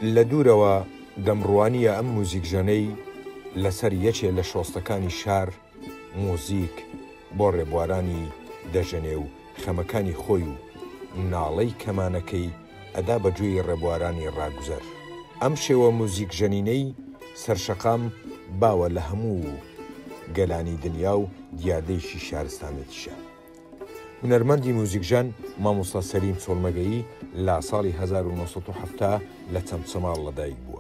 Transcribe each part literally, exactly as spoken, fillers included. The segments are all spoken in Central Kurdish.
لە دوورەوە دەمڕوانیە ئەم موزیکژەنەی لەسەر یەکێ لە شۆستەکانی شار موزیک بۆ ڕێبوارانی دەژەنێ و خەمەکانی خۆی و ناڵەی کەمانەکەی ئەدا بەجوێی ڕێبوارانی ڕاگوزەر. ئەم شێوە موزیکژەنینەی سەرشەقام باوە لە هەموو گەلانی دنیا و دیاردەیەکی شارستانێتیشە. هونەرمەندی موزیکژان مامۆستا سەلیم چۆڵمەگەیی لە ساڵی هەزار و نۆ سەد و هەفتە لە چەمچەماڵ لەدایک بووە.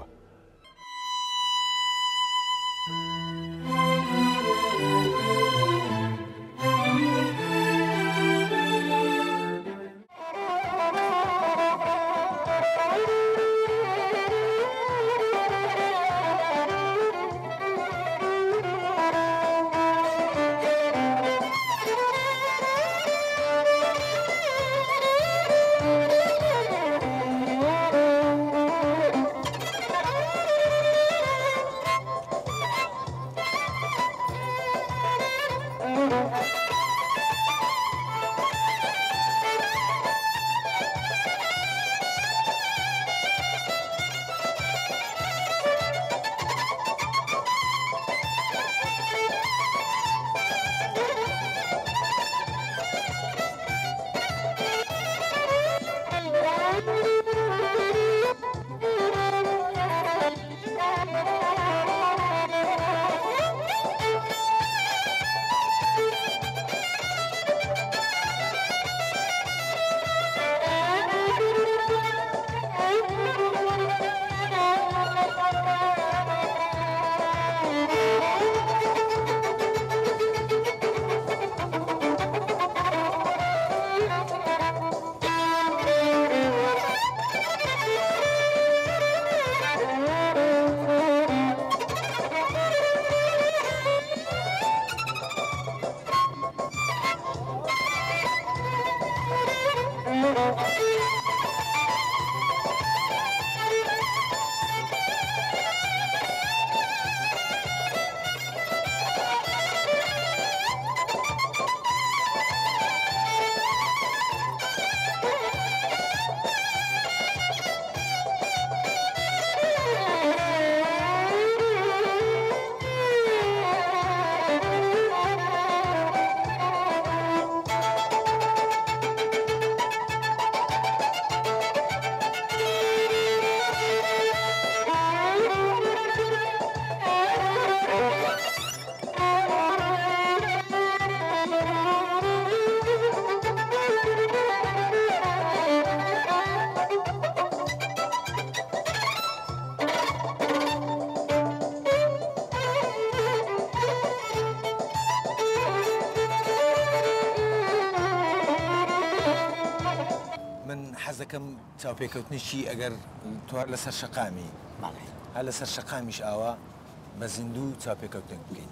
حەزەکەم چاوپێکەوتنیشی ئەگەر توار لەسەر شەقامی هە لەسەر شەقامیش ئاوا بە زیندوو چاوپێکەوتن بکەین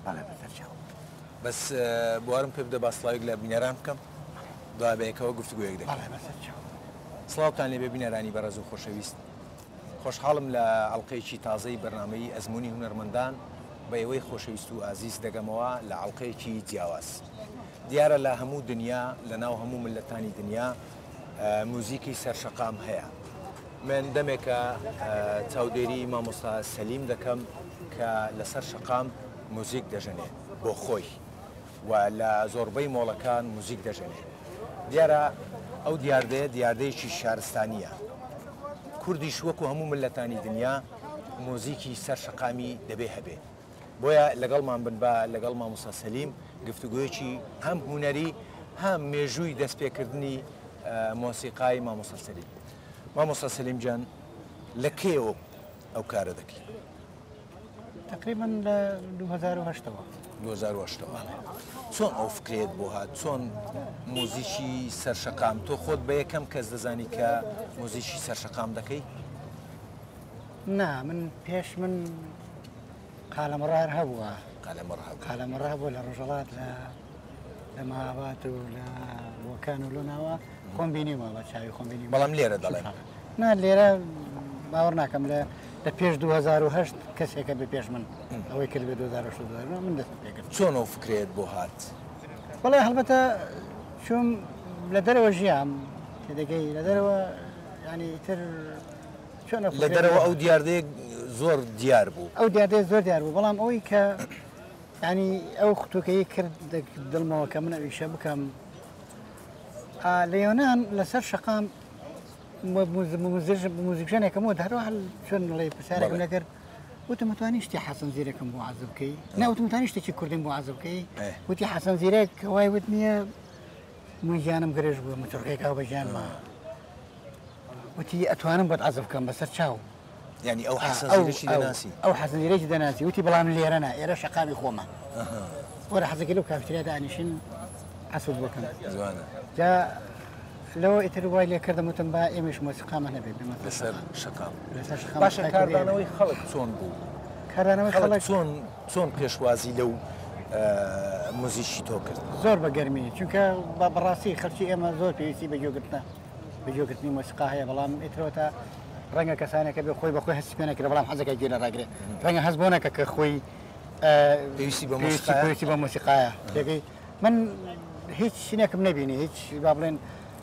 بەس بوارم پێ بدە باسڵاوێک لە بینەران بکەم دوای بەیەکەوە گفتوگویەک دەکەین. سڵاوتان لێ بێ بینەرانی بەڕێز و خۆشەویست، خۆشحاڵم لە ئەڵقەیەکی تازەی بەرنامەی ئەزموونی هونەرمەندان بە ئێوەی خۆشەویست و ئازیز دەگەمەوە لە ئەڵقەیەکی جیاواز. دیارە لە هەموو دنیا لە ناو هەموو ملەتانی دنیا موزیکی سەرشەقام هەیە. من دەمێکە چاودێری مامۆستا سەلیم دەکەم کە لەسەر شەقام موزیک دەژەنێ بۆ خۆی و لە زۆربەی مۆڵەکان موزیک دەژەنێ. دیارە ئەو دیاردەیە دیاردەیەکی شارستانیە. کوردیش وەکو هەموو ملەتانی دنیا موزیکی سەرشەقامی دەبێ هەبێ. بۆیە لەگەڵمان بن بە لەگەڵ مامۆستا سەلیم گفتوگویەکی هەم هونەری هەم مێژووی دەستپێکردنی مۆسیقای مامۆستا سەلیم. مامۆستا سەلیم جان لە کێوە ئەو کارە دەکەی؟ تقریبا لە دوو هەزار و هەشتەوە. دوو هەزار و هەشتەوە. چۆن ئەو فکرێت بۆ هات؟ چۆن موزیکی سەرشەقام تۆ خۆت بە یەکەم کەس دەزانی کە موزیکی سەرشەقام دەکەی؟ نا من پێش من قالەمڕار هەبووە. قالەمڕ هەبووە. قالەمڕ هەبووە لە ڕۆژهەڵات لە لە ماهاباد و لە بۆکان و لۆناوە خۆم بینیوە بە چاوی خۆم بینی. بەڵام لێرە دەڵێن؟ نا لێرە باوەڕ ناکەم لە لە پێش دوو هەزار و هەشت کەسێکە بە پێش من ئەوەی کرد بە دوو هەزار و هەشت من دەست پێکرد. چۆن ئەو فکرێت بۆ هات؟ بەڵێ هەڵبەتە چوم لە دەرەوە ژیام تێدەگەی لە دەرەوە ینی تر چۆن لە دەرەوە ئەو دیاردەیە زۆر دیار بوو ئەو دیاردەیە زۆر دیار بوو بەڵام ئەوەی کە ینی ئەو خوتوکەی کرد دڵمەوە کە من ئەویشە بکەم لە یۆنان لەسەر شەقام موزیکژانێکەکەمەوە هەروە چۆن لەی پرسیارێکم لەگەر وتم متوانی شتی حەسەن زیرەکەم بۆ عەزە بکەی ناوتم متوانی شتێکی کوردیم بۆ عەزە بکەی وتی حەسەن زیرەک وای وت نییە من ژیانم گرێژ بووە متۆرکێکاو بە ژیانمە وتی ئەتوانم بۆت عەزە بکەم بەسەر چاو ینی ئەو حەسەنزیرەی دەناسی ئەو حەسەنزیرەی دەناسی وتی بەڵام لێرەنا ئێرە شەقامی خۆمە وەرە حەزەکە لەو کافتریا دانیشن حەسوود بکەم جا لەوە ئیتر وای لێ کردم وتم با ئێمەش مۆسیقامە نەبێ لەسەر شەقام باشە کاردانەوەی خەڵک چۆن بوو کاردانەوەی خەڵک چۆن چۆن پێشوازی لەو موزیکی تۆ کرد زۆر بەگەرمی چونکە بە بەڕاستی خەڵکی ئێمە زۆر پێویستی بەجێگرتنە بەجێگرتنی مۆسیقا هەیە بەڵام ئیترەوە تا ڕەنگە کەسانێکە بێ خۆی بەخۆی هەستی پێ نەکرێت بەڵام حەزەکە گوێ نەڕاگرێت ڕەنگە هەست بۆ نەکە کە خۆی پێویستی بە مۆسیقایە پێگەی من هیچ شتێکم نەبینی هیچ با بڵێن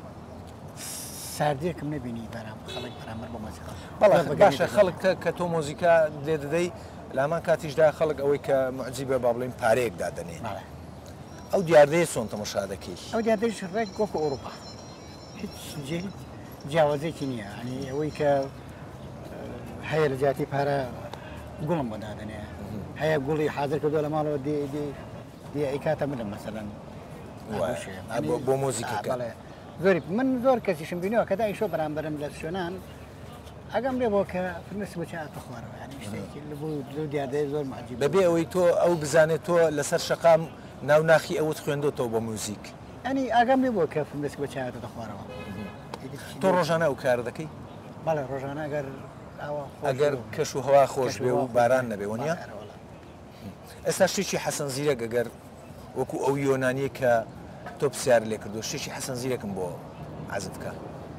ساردێکم نەبینی بەرام خەڵک بەرامبەر بە مۆسیقا باشە خەڵک کە تۆ مۆزیکا لێ دەدەی لامان کاتیشدا خەڵک ئەوەی کە معجیبە با بڵێن پارەیەک دادەنێ ئەو دیاردەیە چۆن تەماشا دەکەی ئەو دیاردەیەش ڕێک گۆکە ئەوروپا هیچ جێ جیاوازێکی نییە ینی ئەوەی کە هەیە لە جاتی پارە گوڵم بۆ دادنێ هەیە گوڵی حاضر کردو لە ماڵەوە دی ئەیکاتە بدەم مەسەلەن بۆ مۆزیکەکە زۆری من زۆر کەسیشم بینەوە کە دایشۆ بەرامبەرم لە شوێنان ئەگەم لێ بۆ کە فرمێسی بۆ چاتە خوارەوە ینی شتێکی لە دیاردەیە زۆر معجیب بەبێ ئەوەی تۆ ئەو بزانێت تۆ لەسەر شەقام ناو ناخی ئەوت خوێندۆتەوە بە موزیک ئەنی ئاگام لێ بۆ کە فرمێسی بۆ چاتە خوارەوە تۆ ڕۆژانە ئەو کار دەکەی بەڵێ ڕۆژانە ئەگەر ئەگەر کەش و هەوا خۆش بێ و باران نەبێ وەنیە ئێستا شتێکی حەسەن زیرەک ئەگەر وەکو ئەو یۆنانیە کە تۆ پرسیار لێ کردو شتێکی حەسەن زیرەکم بۆ عەزە بکە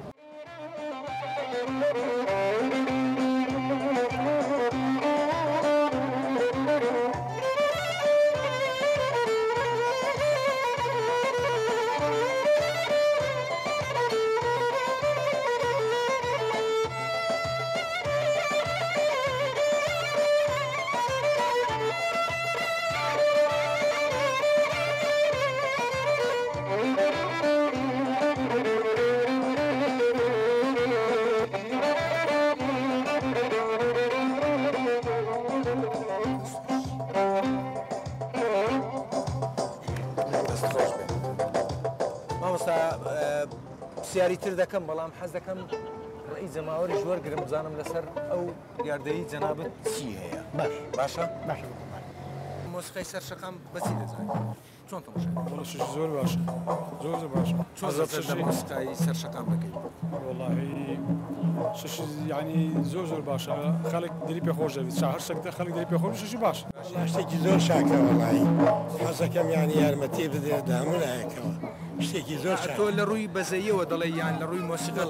پرسیاری تر دەکەم بەڵام حەز دەکەم ڕێی جەماوەری وەرگرم بزانم لەسەر ئەو دیاردەیی جەنابەت چی هەیە باش باشە باشە مۆسیقای سەر شەقام بەچی دەزانێت چۆن تەماشا زۆر باشە زۆر باشە چۆن مۆسیقای سەر شەقام دەکەیت وەڵاهی شش ینی زۆر زۆر باشە خەڵک دلی پێ خۆش دەبێت هەر شتێک خەڵک دلی پێ خۆش شش باش شتێکی زۆر شاکە وەڵاهی حەزەکەم ینی یارمەتی بدرێت دامونایەکەوە شتێکی زۆر تۆ لە ڕووی بەزەیەوە دەڵێ یان لە ڕووی مۆسیقا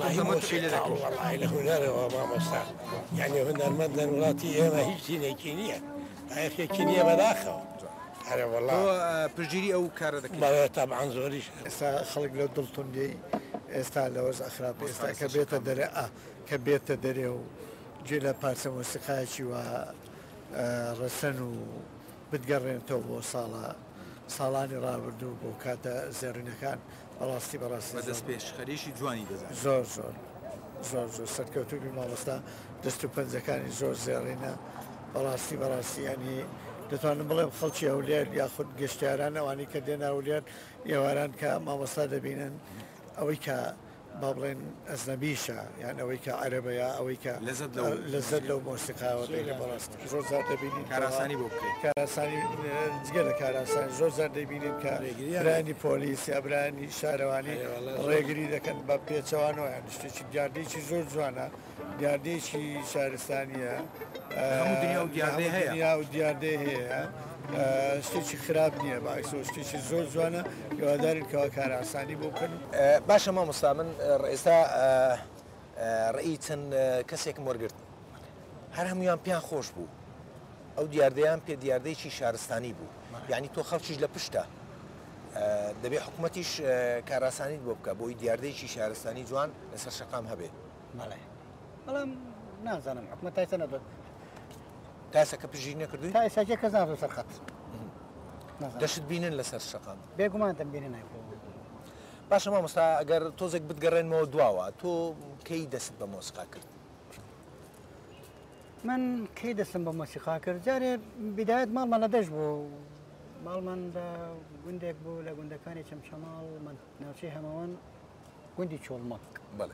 لە هونەرەوە مامۆستا یعنی هونەرمەند لە وڵاتی ئێمە هیچ تینێکی نییە ئاەکێکی نییە بەداخەوە پژگیری ئەو کارە دەکەیت تابعاان زۆریش ئێستا خەڵک لە دڵتوندی ئێستا لەوەز ئەخراپ ئێستا کە بێتە دەرێ کە بێتە دەرێ و جێ لە پارچە مۆسیقایەکی وە ڕەسەن و بتگەڕێنێتەوە بۆ ساڵە ساڵانی ڕابردوو بۆ کاتە زێڕینەکان بەڕاستی بەڕاستی دەست پێشخەریشی جوانی دەزان زۆر زۆر زۆر زۆر سەرکەوتوبی مامۆستا دەست و پەنجەکانی زۆر زێڕینە بەڕاستی بەڕاستی ینی دەتوانم بڵێم خەڵکی ئەولێر یاخود گەشتیاران ئەوانی کە دێن ئەولێر ئێواران کە مامۆستا دەبینن ئەوەی کە با بڵێن ئەزنەبیشە یان ئەوەی کە عەرەبەیە ئەوەی کە لەزەت لەو مۆسیقاوە دەیە بەڕاستی زۆر زار دەبینین کاراسانی بۆ بکرێت کاراسانی جگە لە کاراسانی زۆر زار دەبینین کە برانی پۆلیس یا برانی شارەوانی ڕێگری دەکەن بە پێچەوانەوە یان شتێکی دیاردەیەکی زۆر جوانە دیاردەیەکی شارستانیە دنیا و دیاردەی هەیە و دیاردەی هەیە شتێکی خراپ نییە باعکس شتێکی زۆر جوانە هیوادارین کەەوە کاراسانی بۆ بکەن باشە مامۆستا من ئێستا ڕێی چەند کەسێکم وەرگرت هەر هەمویان پیان خۆش بوو ئەو دیاردەیان پێ دیاردەیەکی شارستانی بوو یعنی تۆ خەڵکیش لە پشتە دەبێ حکوومەتیش کاراسانیت بۆ بکە بۆی دیاردەیەکی شارستانی جوان لەسەر شەقام هەبێت بەڵام نازانم حکومەت تایسە نەدۆت تاسەکە پژی نەکردووی تا ئێستا کەس ناتۆ سەرخەت دەشت بینن لەسەر شەقام بێگومان دەمبینە نایخۆ باشە مامۆستا ئەگەر تۆزێک بتگەڕێنمەوە دواوە تۆ کەی دەست بە مۆسیقا کرد من کەی دەستم بە مۆسیقا کرد جارێ بیدایەت ماڵمان لە دەشت بوو ماڵمان لە گوندێک بوو لە گوندەکانی چەمچەماڵ من ناوچەی هەمەوەن گوندی چۆڵمەک بەڵێ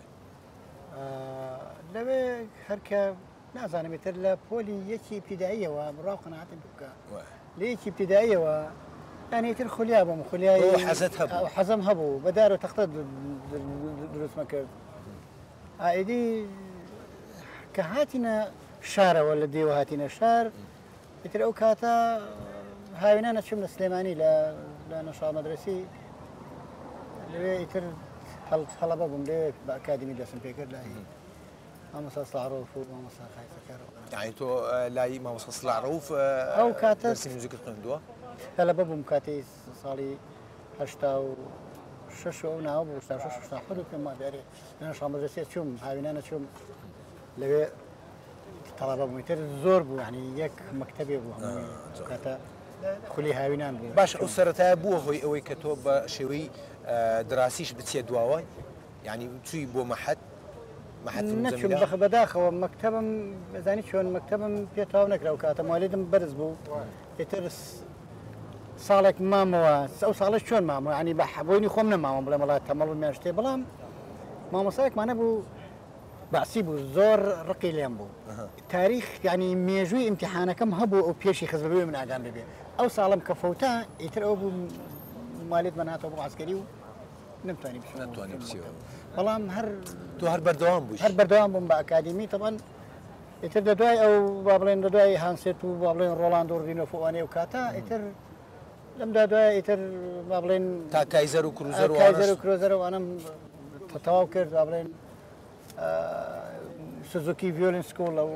لەوێ هەرکە نازانێتتر لە پۆلی یەکی ابتیداییەوە ڕاو قەناعەتم بکە لە یەکی ابتیداییەوە یانیتر خولیا بم خولیای حەزت هەبوو حەزم هەبوو بە دار و تەختە دروستمە کرد ئایدی کە هاتینە شارەوە لە دێوە هاتینە شار ئیتر ئەو کاتە هاوینانە چوم لە سلێمانی لە نەشا مەدرسی لەوێ ئیتر هەڵە بەبووم لێ بە ئەکادمی دەستم پێ کرد لای مامۆستا سڵاڕۆف و مامۆستا خایسەکارەوە یعنی تۆ لای مامۆستا سڵاڕۆف ئەو کاتە دەرسی موزیکت خوێندووە هەلە بەبووم کاتی ساڵی هەشتا و شەش ئەو ناوە بوو شتا شەش شتا حەد و پێم وا دیارێ لە نەشا مەدرسێ چوم هاوینانە چوم لەوێ تەڵەبە بووم ئیتر زۆر بوو یعنی یەک مەکتەبێ بوو هەمووی کاتە خولی هاوینان بوو باش ئەو سەرەتایە بووە هۆی ئەوەی کە تۆ بە شێوەی دراسیش بچێت دواوە یعنی چووی بۆ مەحەد نەچوم بەخ بەداخەوە مەکتەبم بەزانی چۆن مەکتەبم پێتاو نەکرا و کاتە مالیدم بەرز بوو ئیتر ساڵێک مامەوە ئەو ساڵش چۆن مامەوە ینی بە حەبووینی خۆم نەماوە بڵێ وڵات تەمەڵ میان شتێ بەڵام مامۆسایەکمانە بوو باسی بوو زۆر ڕقی لێم بوو تاریخ ینی مێژووی ئیمتیحانەکەم هەبوو ئەو پێشی خزم بێ من ئاگام ببێ ئەو ساڵم کە فەوتا ئیتر ئەو بوو مالیت بەناتەوە بۆ عسکەری و نەمتوانی نتوانانی بچیەوە بەڵام هەر تۆ هەر بەردەوام بووی هەر بەردەوام بووم بە ئەکادمی تەبەن ئیتر دەدوای ئەو با بڵێن دەدوای هانسێت و با بڵێن ڕۆڵاند ڕینۆفۆوانێ و کاتە ئیتر لەم دادوای ئیتر با بڵێن تا کایزەر و کروزەر کایزەر و کرۆزەرەوانم تەواو کرد با بڵێن سوزوکی ڤیۆلین سکۆڵ ئەو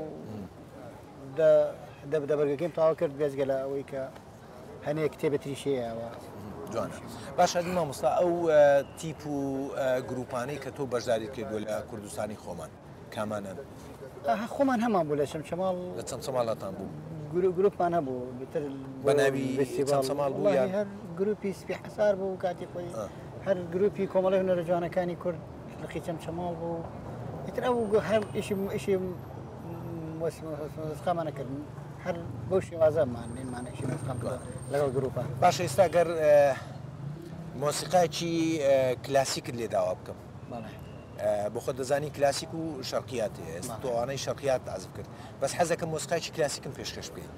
دەبەرگەکەیم تەواو کرد بێزگە لە ئەوەی کە هەنێ کتێبە تریشەیەوە جوانە باش ئەدی مامۆستا ئەو تیپ و گروپانەی کە تۆ بەشداریت کردووە لە کوردستانی خۆمان کامانن خۆمان هەمان بوو لە چەمچەماڵ لە چەند سەماڵاتان بوو گروپمان هەبوو بە ناوی چەند سەماڵ بوو یان هەر گروپی سپی حەسار بوو کاتی خۆی هەر گروپی کۆمەڵی هونەرە جوانەکانی کورد لەقی چەمچەماڵ بوو ئیتر ئەو هەر ئیشی ئیشی مۆسیقامانە کردن هەر بەو شێوازەمان نێنمانە ئیشی مۆسیقام لەگەڵ گروپان باشە ئێستا گەر مۆسیقایکی کلاسیکت لێ داوا بکەم بۆ خۆ دەزانی کلاسیک و شەرقیات ئێستا تۆوانەی شەرقیات تازب کرد بەس حەزەکەم مۆسیقایکی کلاسیکم پێشکەش بکەین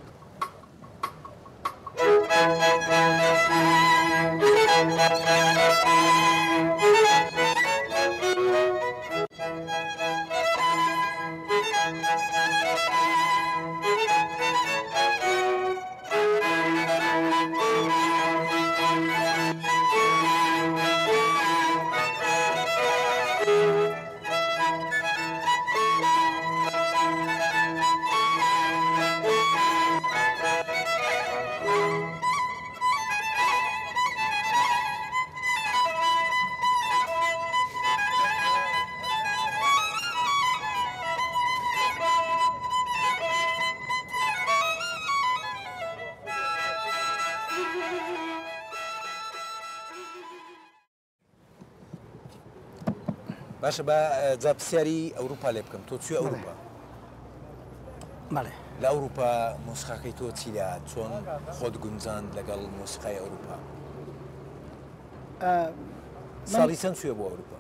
باشە بە جا پرسیاری ئەوروپا لێ بکەم تۆ چی ئەوروپا بەڵێ لە ئەوروپا مۆسیقاکەی تۆ چیدا چۆن خۆت گونجاند لەگەڵ مۆسیقای ئەوروپا ساڵی چەند چوویە بۆ ئەوروپا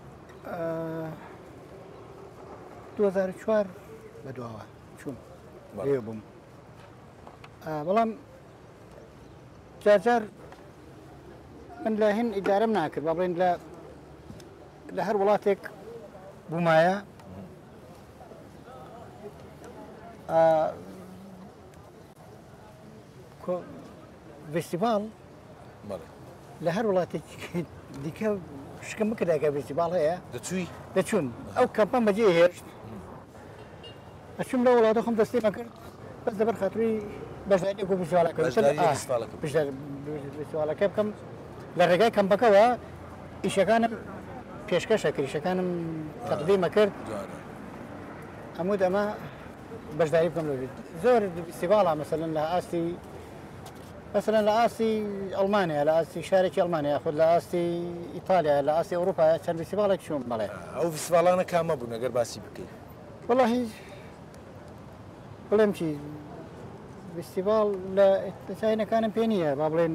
دوو هەزار و چوار بە دواوە چوون لێ بووم بەڵام جارجار من لە هێن ئیدارەم ناکرد با بڵێن لە لە هەر وڵاتێک بوومایە فستیڤاڵ لە هەر وڵاتێک دیکە شکم بکرداکە فستیڤاڵ هەیە دەچووی دەچوون ئەو کەمپەم بەجێ هێشت ئەچوم لە وڵاتە خۆم دەستی مەکرد بەس دەبەر خاتری بەشداری بۆ فستیڤاڵەکە بکەم لە ڕێگای کەمپەکەەوە ئیشەکانم پێشکەشە کریشەکانم تەقدیمە کرد عمود أما بەشداری بکەم لەوێت زۆر فستیڤاڵە مەسەلەن لە ئاستی مثلا لە ئاستی ئەڵمانیا لە ئاستی شارێکی ئەڵمانیا خود لە ئاستی ئیتالیا لە ئاستی ئەوروپا چەند فستیڤاڵێک چوون بەڵێ ئەو فستیڤاڵانە کامە بوون ئەگەر باسی بکەیت وەڵاهی بڵێم چی فستیڤاڵ لە تاینەکانم پێ نییە با بڵێن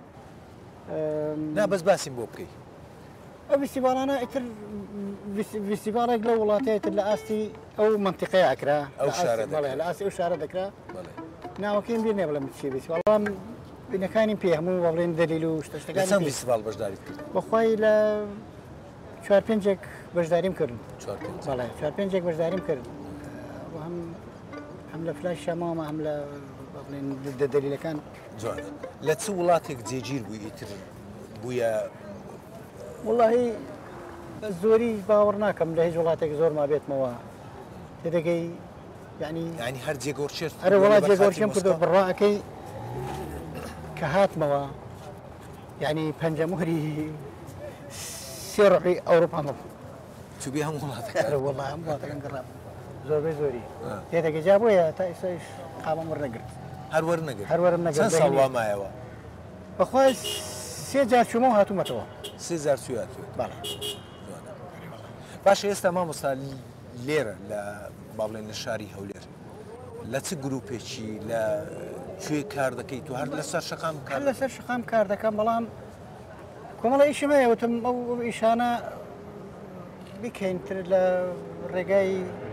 نا بەس باسیم بۆ بکەیت ئەو فستیڤاڵانە ئیتر فستیڤاڵێک لە وڵاتەیەتر لە ئاستی ئەو منتیقەیە ئەکرا ئەو شارە لە ئاستی ئەو شارە دەکرا ناوەکەیم بیر نێ بڵێم چی بێت وەڵام بینەکانی پێ هەموو بە بڵێن دەلیل و شتەکانی چەند فستیڤاڵ بەشداریت کرد بەخوای لە چوار پێنجێک بەشداریم کردن بەڵێ چوار پێنجێک بەشداریم کرد هەم هەم لە فلاش شەماوە هەم لە بڵێن دەلیلەکان جوانە لە چ وڵاتێک جێگیر بووی ئیتر بوویە وڵاهی زۆری باوەڕ ناکەم لە هیچ وڵاتێک زۆر ما بێتمەوە تێدەگەی یعنی ینی هەر جێگۆرچێت هەرە وڵات جێگۆرچێم کردو بڕاکەی کە هاتمەوە یعنی پەنجەمۆری سێ ڕۆحی ئەوروپامە تو بێ هەموو وڵاتەکە وڵا هەم وڵاتەکەم گەڕام زۆربەی زۆری تێدەگەی جا بۆیە تا ئێستاش قامەم وەرنەگرت هەر وەرنەگرت هەر وەرم نەگرت چەند ساڵ وا مایەوە بەخوای سێ جار چوومە و هاتوومەتەوە سێ جار چوویاتوێت بەڵێ باشە ئێستا مامۆستا لێرە لە با بڵێن لە شاری هەولێر لە چ گروپێکی لە کوێ کار دەکەیت تو هەر لەسەر شەقام کار لەسەر شقام کار دەکەم بەڵام کۆمەڵە ئیشم هەیە وتم ئەو ئیشانە بکەینتر لە ڕێگای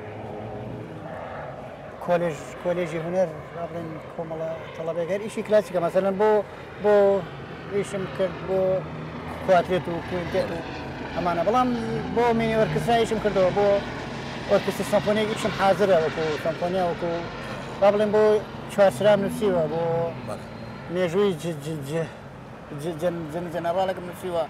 کۆلێژ کۆلێژی هونەر با بڵێن کۆمەڵە تەڵەبێگەر ئیشی کلاسیکە مەسەلەن بۆ بۆ ئیشم کرد بۆ کواترێت و کوێنتێت و ئەمانە بەڵام بۆ مینی وەرکسترایشم کردەوە بۆ ئۆرکستری سەمفۆنیەکیشم حازرە وەکو سەمفۆنیا وەکو با بڵێن بۆ چوارسرام نووسیوە بۆ مێژووی جەنەڕاڵێکم نووسیوە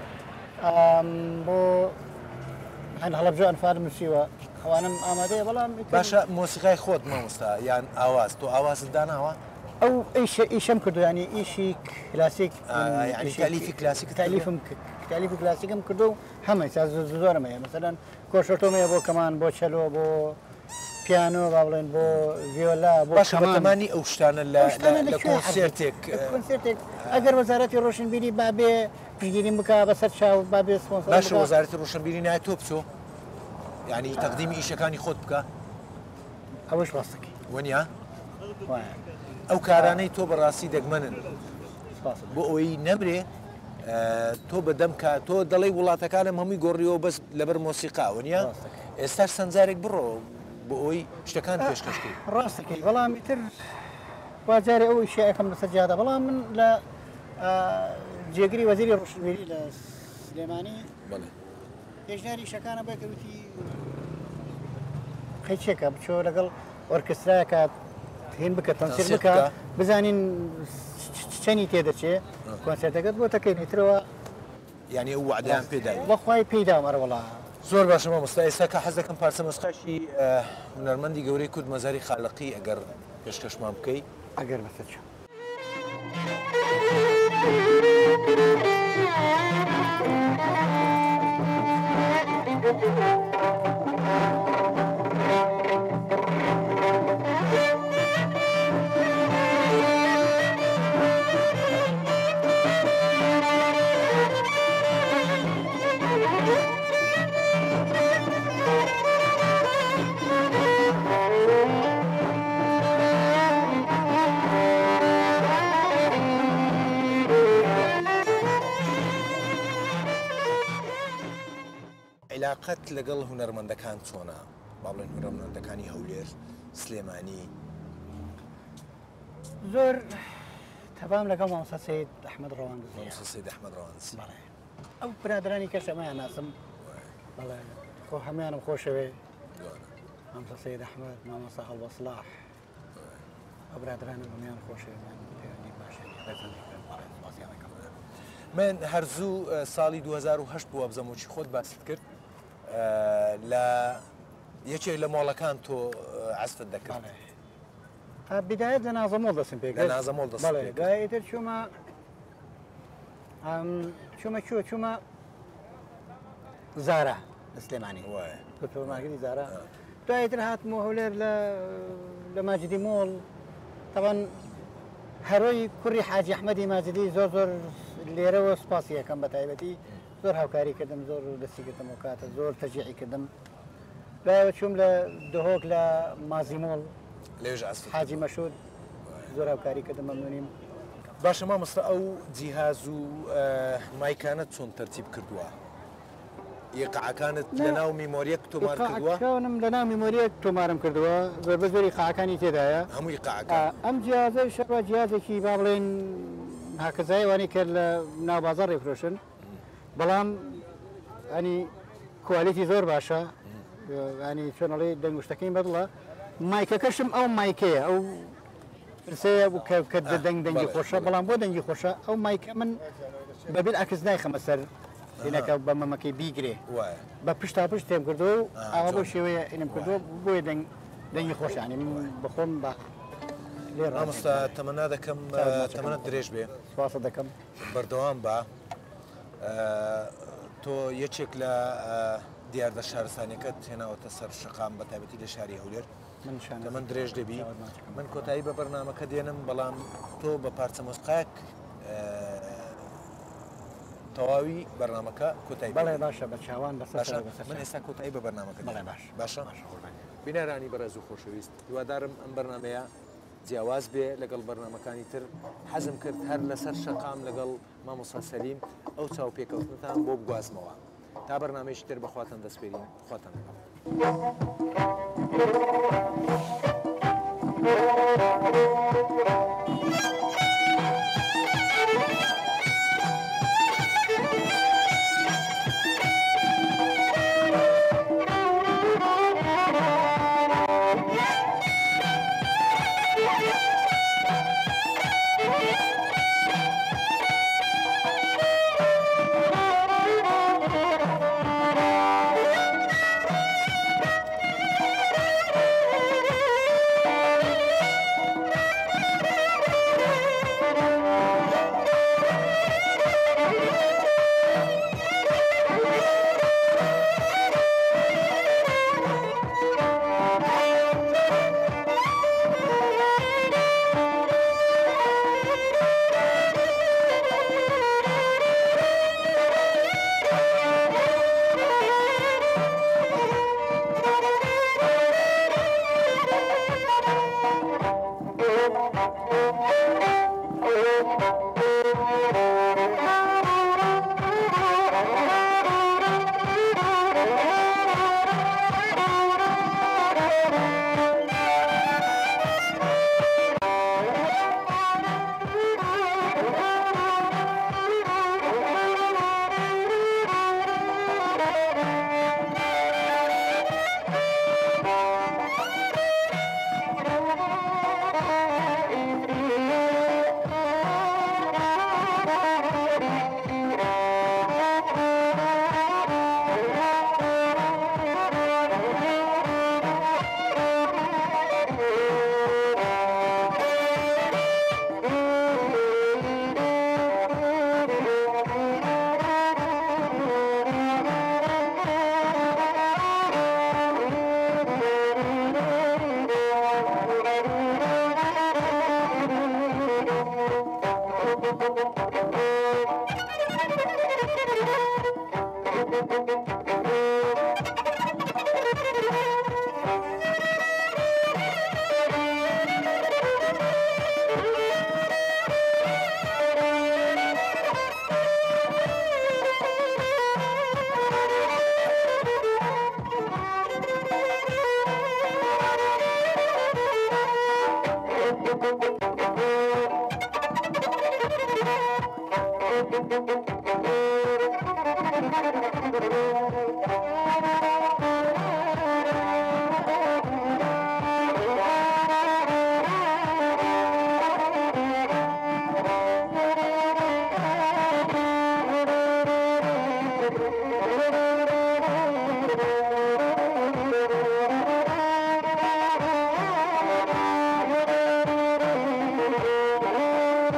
بۆ هەن هەڵەبجە ئەنفارم نووسیوە ئەوانم ئامادەیە بەڵام باشە مۆسیقای خۆت مامۆستا یان ئاواز تۆ ئاوازت داناوە ئەو ئیشەم کردو ینی ئیشی کلاسیک تالیفی کلاسیک تالیفم تالیفی کلاسیکم کردو و هەمە زۆرم هەیە مەسەلەن کۆشۆتۆمەیە بۆ کەمان بۆ چەلۆ بۆ پیانۆ با بڵێن بۆ ڤیۆلا بۆ بەتەمانی ئەو شتانە لە کۆنسێرتێک کۆنسێرتێک ئەگەر وەزارەتی ڕۆشنبیری بابێ پشگیریم بکە بەسەر چاو بابێ سپۆنسەر باشە وەزارەتی ڕۆشنبیری نایە تۆ بچۆ یعنی تەقدیمی ئیشەکانی خۆت بکە ئەوەش ڕاستەکەی وەنیا ئەو کارانەی تۆ بەڕاستی دەگمەنن بۆ ئەوەی نەبرێ تۆ بەدەم کا تۆ دەڵی وڵاتەکانم هەمووی گۆڕیەوە بەس لەبەر مۆسیقا وەنیا ئێستاش سەنجارێک بڕۆ بۆ ئەوەی شتەکان پێشکەشکەی ڕاستەکەی بەڵام ئیتر وازارێ ئەو شیەکەم لەسەر جادە بەڵام من لە جێگری وەزیری ڕۆشنبیری لە سلێمانی هێژناری شەکانە بەکەوتی قەیچێکە بچۆ لەگەڵ ئۆرکسترایەکە هێن بکە تەنسیر بکە بزانین چەنی تێدەچێ کۆنسێرتەکەت بۆ تەکەینیترەوە یعنی ئەو وعدەیان پێداوی بەخوای پێیدام ئەرەوەڵا زۆر باشە مامۆستا ئێستا کە حەز دەکەم پارچە مۆسیقاشی هونەرمەندی گەورەی کورد مەزاری خاڵقی ئەگەر پێشکەشمان بکەی ئەگەر بەسەر چۆ علاقەت لەگەڵ هونەرمەندەکان چۆنە با بڵێن هونەرمەندەکانی هەولێر سلێمانی زۆر تەبام لەگەڵ مامۆستا سەید ئەحمەد ڕەوانگزی سەید ئەحمەد ڕەوانگزی ئەو برادرانی کەس ئەمەیان ناسم بەڵێ خۆ هەمویانم خۆشەوێ مامۆستا سەید ئەحمەد مامۆستا هەڵبەسڵاح ئەو برادرانم هەمویان خۆشەوێ پەیوەندی باشە من هەرزوو ساڵی دوو هەزار و هەشت بووە بزەمۆکی خۆت باست کرد لە یەکێک لە مۆڵەکان تۆ عەزفت دەکرد بداية لە نازەمۆڵ دەستم پێ لە نازەمۆڵ دەست بەڵێ دواییتر چوومە چوومە کوێ چوومە زارا لە سلێمانی سوپەرمارکێتی زارا دوایتر هاتمەوە هەولێر لە ماجدی مۆڵ طبعا هەرۆی کوڕی حاجی ئەحمەدی ماجدی زۆر زۆر لێرەوە سوپاسی یەکەم بە تایبەتی زۆر هاوکاری کردم زۆر دەستی کردم و کاتە زۆر تەجیعی کردم لایەوە چووم لە دهۆک لە مازی مۆڵ لێژ ئەسف حاجی مەشود زۆر هاوکاری کردم مەمنونیم باشە مامۆستا ئەو جیهاز و مایکانت چۆن تەرتیب کردووە یقعەکانت لە ناو میمۆریەک تۆمار کردووە قاعەکانم لە ناو میمۆریەک تۆمارم کردووە زۆر بە زۆری قاعەکانی تێدایە هەمووی قاعەکان ئەم جیازەی شەڕوە جیازێکی با بڵێن هاکەزایوانی کرد لە ناو بازار ڕێفرۆشن بەڵام ئەنی کوالیتی زۆر باشە ینی چۆنەڵی دەنگشتەکەی بەدڵە مایکەکەشم ئەو مایکەیە ئەو فرسەیە کە دەنگ دەنگی خۆشە بەڵام بۆ دەنگی خۆشە ئەو مایکە من بەبێت ئەکس نایخەمە سەر لێنەکە بە مەمەکەی بیگرێ بە پشتا پشت تێم کردو و ئاوا بۆ شێوەیە ئینم کردو بۆیە دەنگی خۆشانی بخۆم بە لێ ڕامۆستا تەمەنا دەکەم تەمەنە درێژ بێ سواسە دەکەم بەردەوام بە تۆ یەکێک لە دیاردە شارستانەکەت هێناوەتە سەر شقام بە تایبەتی لە شاری هەولێر کە من درێژ دەبی من کۆتایی بە بەرنامەکە دێنم بەڵام تۆ بە پارچە مۆسقاک تەواوی بەرنامەکە کۆتایی بەڵێ باشە بە چاوان بەسەر من ئێستا کۆتایی بە بەرنامەکە بەڵێ باش باشە بینەرانی بەڕێز و خۆشەویست هیوادارم ئەم بەرنمەیە جیاواز بێ لەگەڵ بەرنمەکانی تر حەزم کرد هەر لەسەر شەقام لەگەڵ مامۆستا سەلیم ئەو چاو پێکەوتنتان بۆ بگوازمەوە تا بەرنامەیەکی تر بەخواتان دەسپێرین خواتان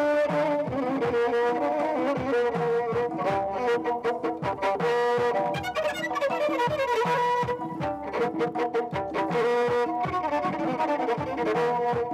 Thank you. Thank you.